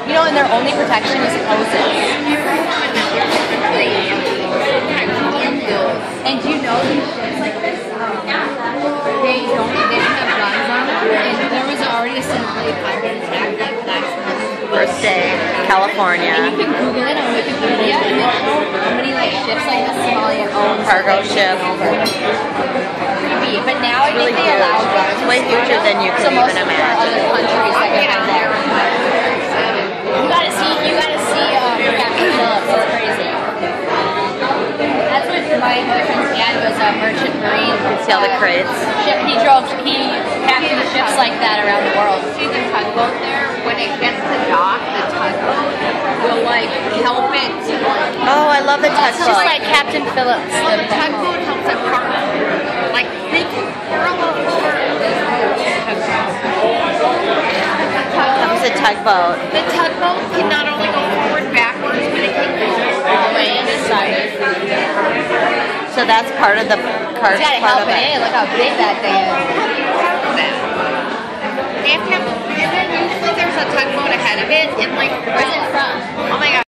You know, and their only protection is hoses. And do you know these ships like this? They didn't have guns on them, and there was already a Somali pirate attack like last month. First day, California. And you can Google it on Wikipedia, and they show how many like ships like the Somalian owns. Cargo ship. Creepy, but now I think they allow guns. It's way huger than you can even imagine. Other countries that have there. You gotta see Captain Phillips. It's crazy. That's what my boyfriend's dad was a merchant marine. See all the crates. He captained ships like that around the world. See the tugboat there? When it gets to dock, the tugboat will like help it to like. Oh, I love the tugboat. It's just like Captain Phillips. Well, the tugboat helps it park. Like they can parallel park this tugboat. Comes a tugboat. The tugboat can not only go forward, backwards, but it can go all the way inside. So that's part of the cart. You gotta help it in. Look how big that thing is. They have to have, and then usually there's a tugboat ahead of it, and like, where's it from? Oh my god.